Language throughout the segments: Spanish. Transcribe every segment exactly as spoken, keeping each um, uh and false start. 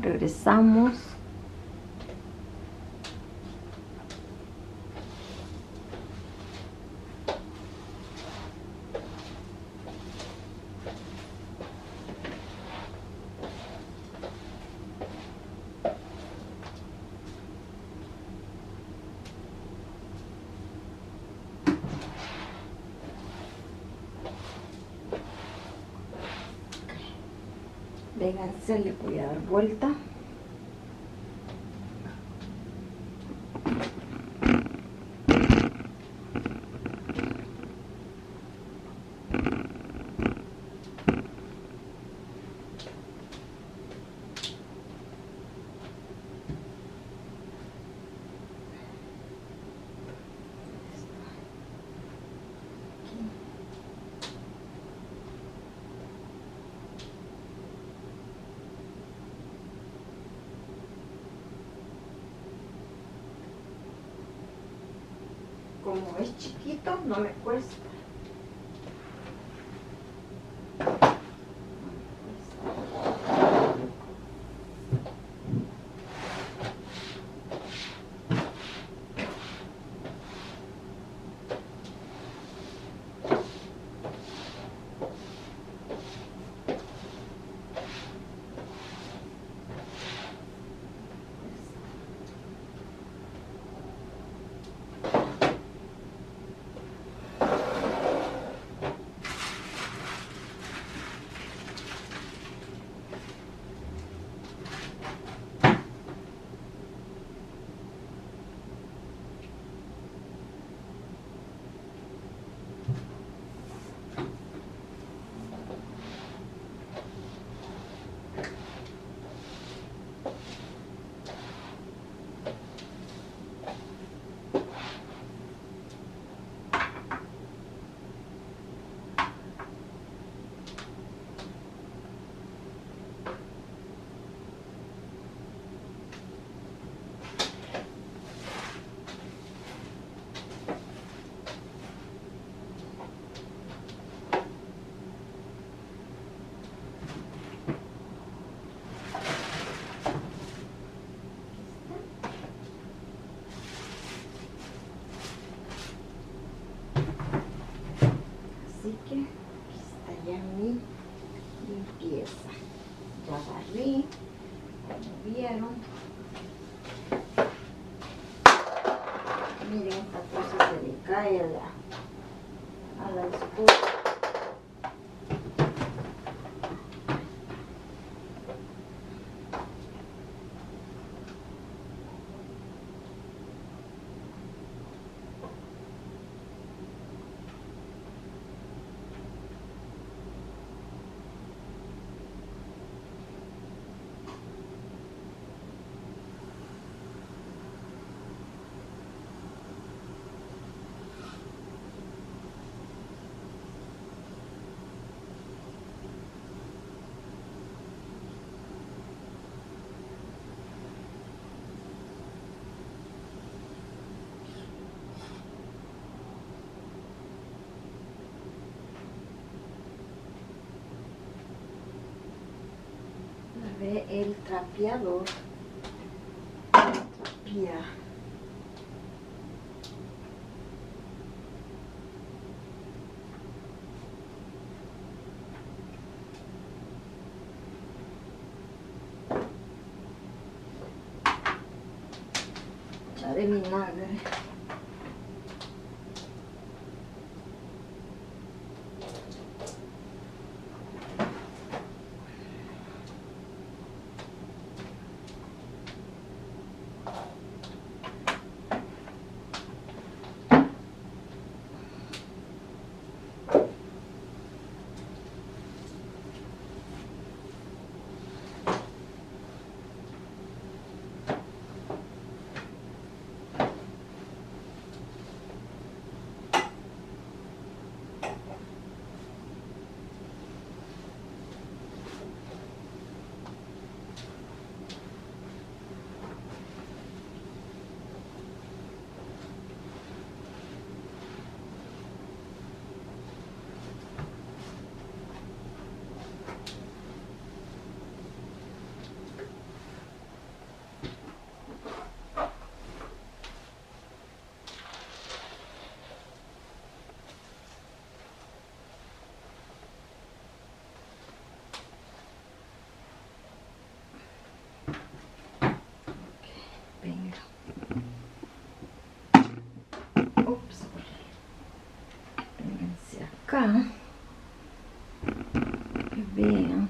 Regresamos. Vénganse, le voy a dar vuelta. Como es chiquito, no me cuesta. Así que aquí está ya mi limpieza. Ya barrí, como vieron. Miren, esta cosa se le cae a la, a la escoba. El trapeador trapea. Echaré vinagre. acá. Que vean.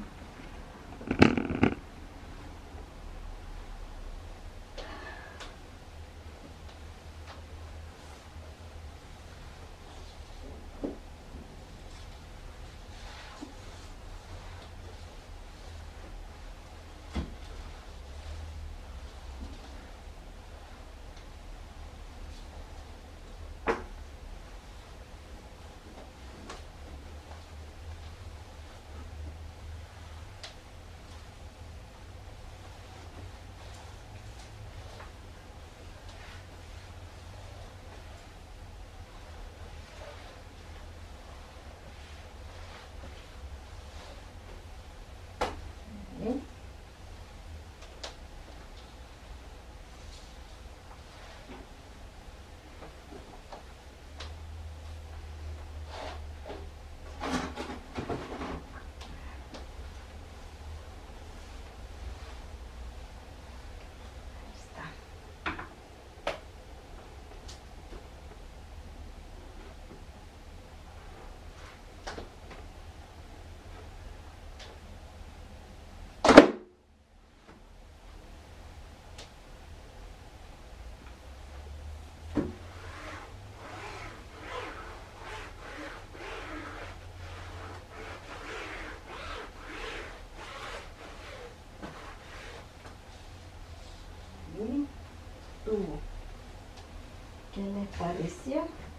Tubo. ¿Qué les pareció?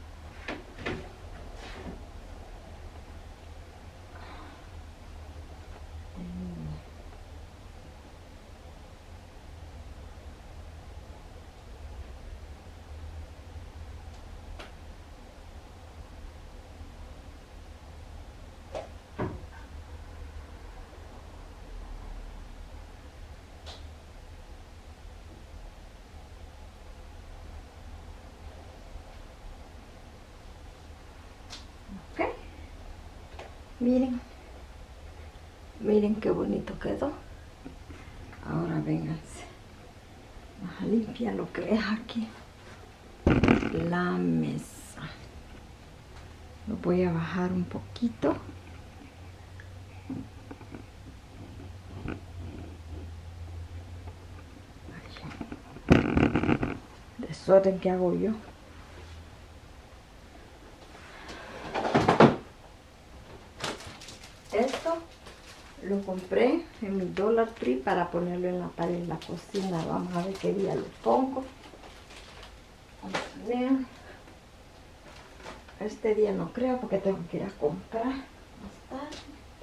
Ok, miren, miren qué bonito quedó. Ahora vénganse, vamos a limpiar lo que es aquí, la mesa. Lo voy a bajar un poquito. Desorden que hago yo. Esto lo compré en mi Dollar Tree para ponerlo en la pared de la cocina. Vamos a ver qué día lo pongo. Vamos a ver. Este día no creo porque tengo que ir a comprar más tarde.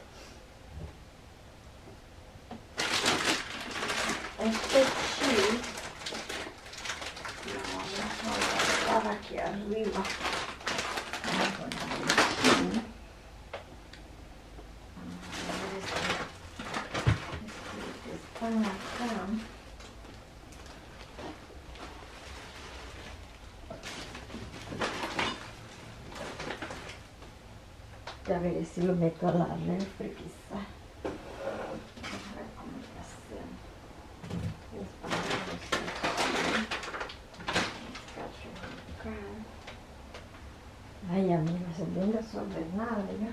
Este cheese lo vamos a colocar aquí arriba. Vamos a poner el cheese. Están acá. Ya veré si lo meto a la refri quizá. Vamos a ver cómo lo hacemos. Ay, a mí me se bien desordenada ya.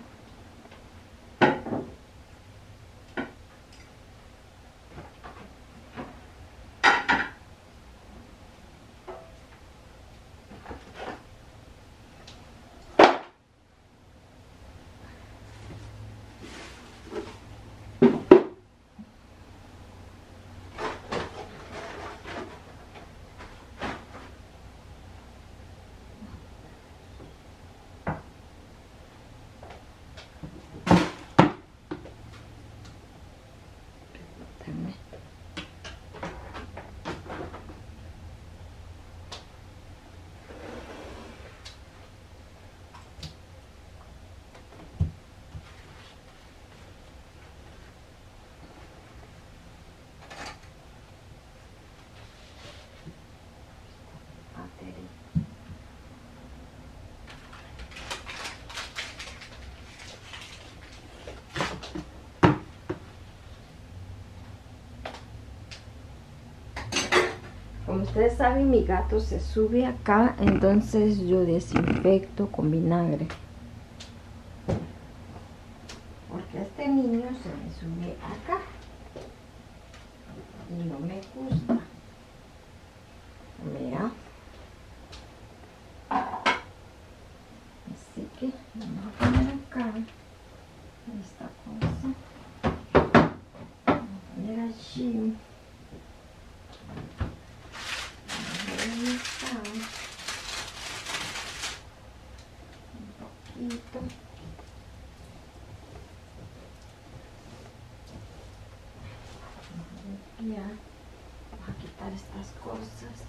Como ustedes saben, mi gato se sube acá, entonces yo desinfecto con vinagre. sube acá y no me gusta. Mira, así que vamos a poner acá esta cosa, vamos a poner allí. Ahí está. Un poquito. Ya, vamos a quitar estas cosas.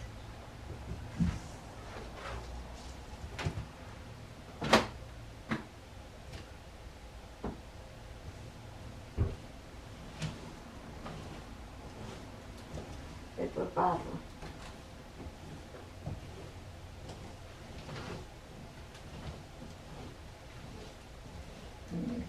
El barro. Mm.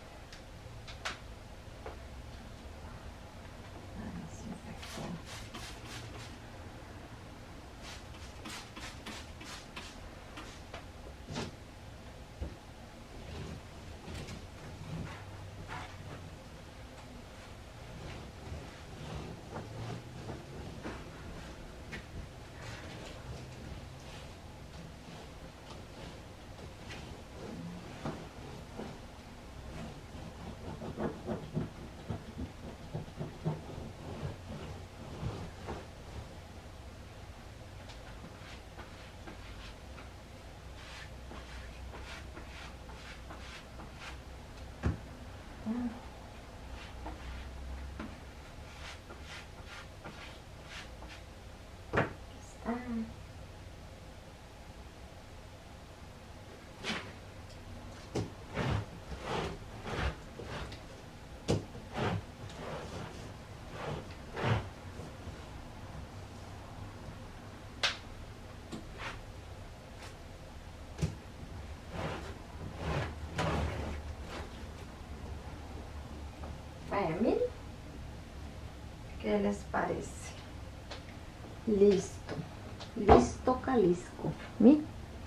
Vaya, miren, ¿qué les parece? Listo, listo Jalisco. Miren.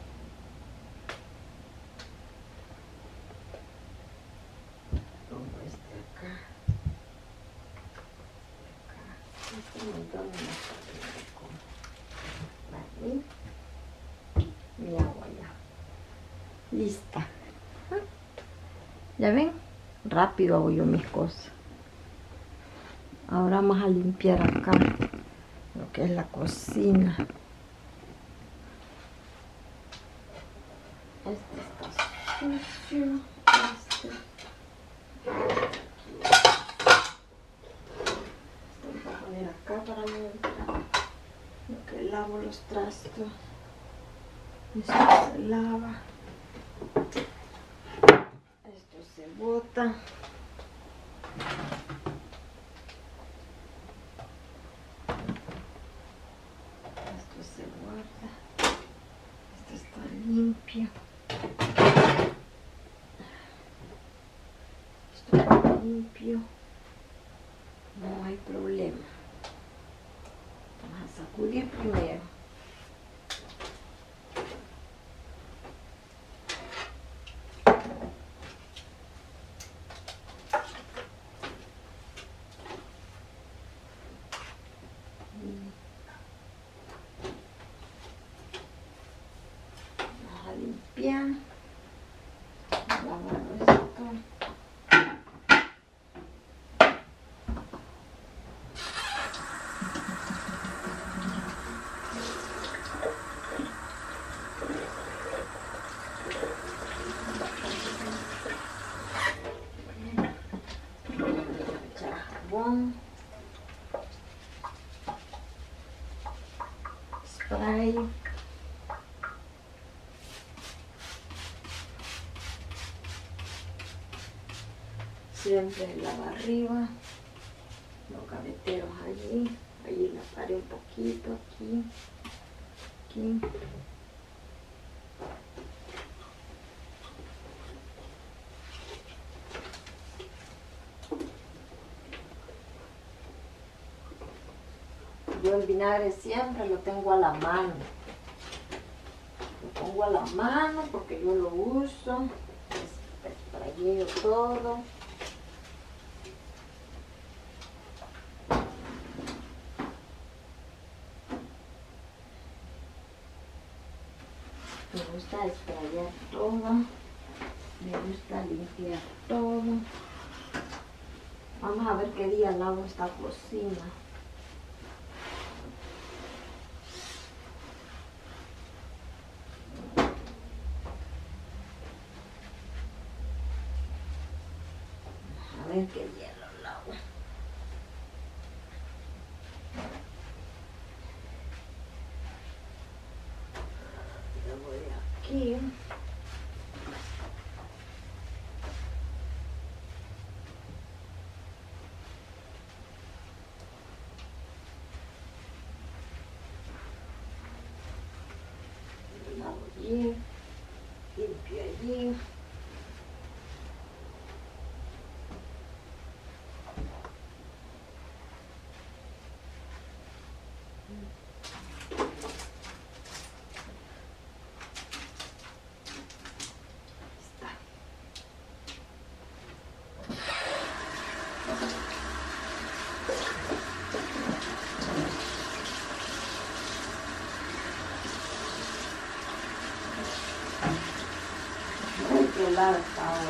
Pongo este acá, acá, este montón de vale. Mi agua ya, lista. ¿Ya ven? Rápido hago yo mis cosas. Ahora vamos a limpiar acá lo que es la cocina. Este está sucio. Este. Este voy a poner acá para mientras lo que lavo los trastos. Esto se lava. Esto se bota. Se guarda. Esto está limpio. Esto está limpio. No hay problema. Vamos a sacudir primero. Limpiar, lavar esto. Echar jabón, spray. Siempre lava arriba, los gaveteros allí, allí la paré un poquito, aquí, aquí. Yo el vinagre siempre lo tengo a la mano, lo pongo a la mano porque yo lo uso, es sprayeo todo. Me gusta esprayar todo. Me gusta limpiar todo. Vamos a ver qué día lavo esta cocina. A ver qué día lo lavo. Lo voy aquí. Lavo allí. Limpio allí. Que lado está ahora.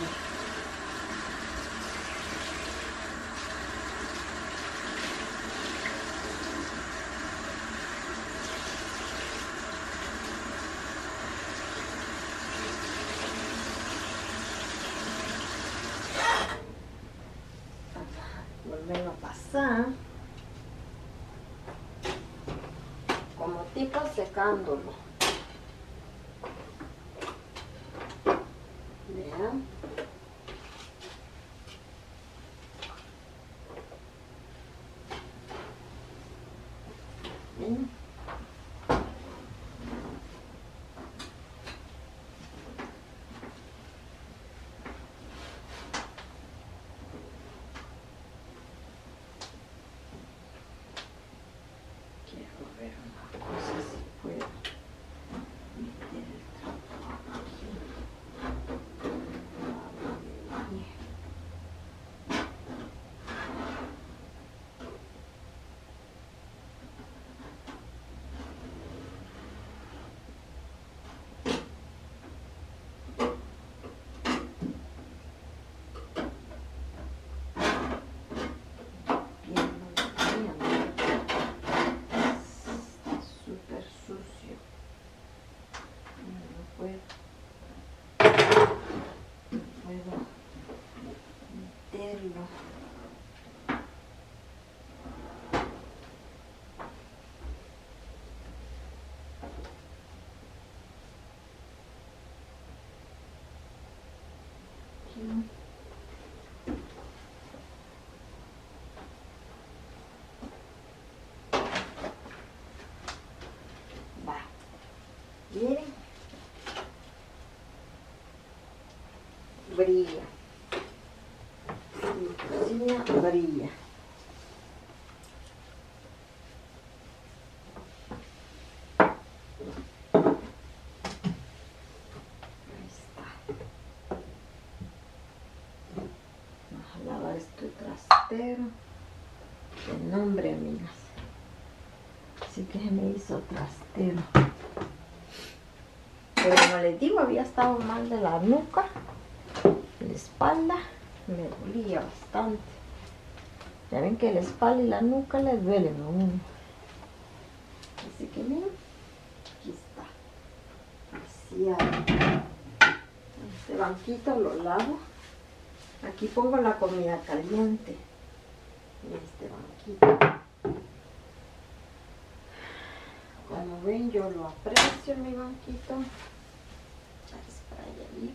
Volverlo a pasar como tipo secándolo. Vean. Ven. Quiero ver una cosa si puedo meter el trapo aquí. Va. Miren. Brilla. Mi cocina brilla. Ahí está. Vamos a lavar este trastero. El nombre, amigas. Así que se me hizo trastero. Pero como les digo, había estado mal de la nuca. La espalda me dolía bastante. Ya ven que la espalda y la nuca le duelen a uno. Así que miren, aquí está. Vaciado. Este banquito lo lavo. Aquí pongo la comida caliente. En este banquito. Como ven, yo lo aprecio mi banquito. Spray ahí.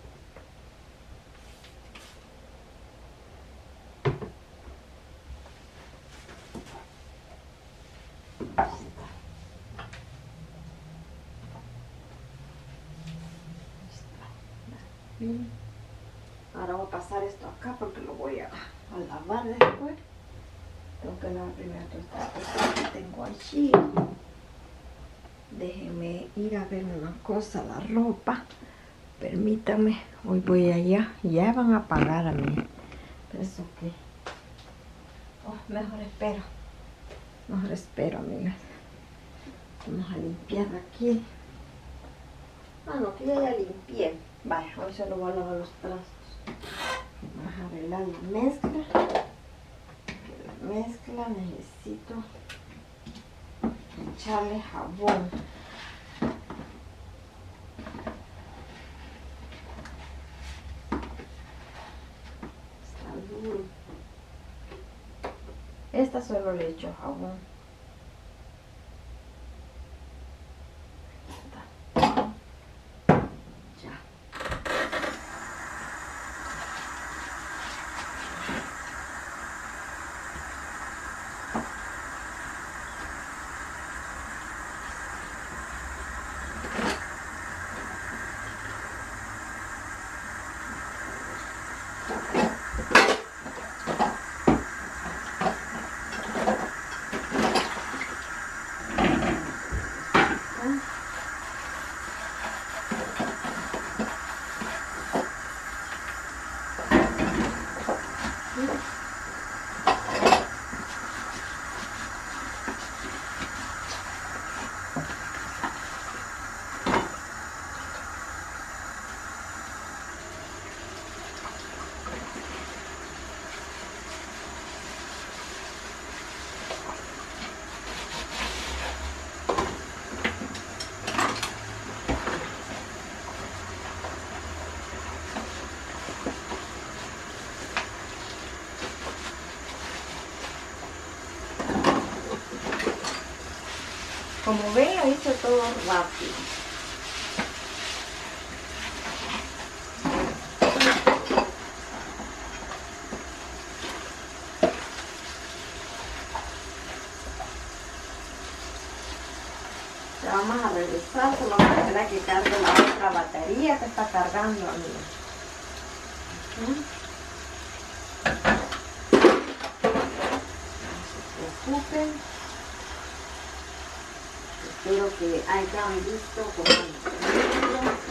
Ahí está. Ahí está. Miren. Ahora voy a pasar esto acá porque lo voy a, a lavar después. Tengo que lavar primero todas estas cosas que tengo allí. Déjenme ir a ver una cosa, la ropa. Permítanme, hoy voy allá. Ya van a pagar a mí. Pero eso que... Oh, mejor espero. Mejor espero, amigas. Vamos a limpiar aquí. Ah, no, que ya, ya limpié. Vaya, hoy solo voy a lavar los trastos. Vamos a arreglar la mezcla. La mezcla necesito echarle jabón. Está duro. Esta solo le echo jabón. Como ven, lo hice todo rápido. Ya vamos a regresar, solo vamos a esperar a que cargue la otra batería que está cargando, amigos. ¿Mm? No se preocupen. Espero que hayan visto como